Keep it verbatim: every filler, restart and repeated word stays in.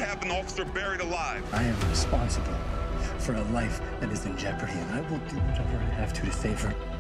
have an officer buried alive. I am responsible for a life that is in jeopardy, and I will do whatever I have to to save her.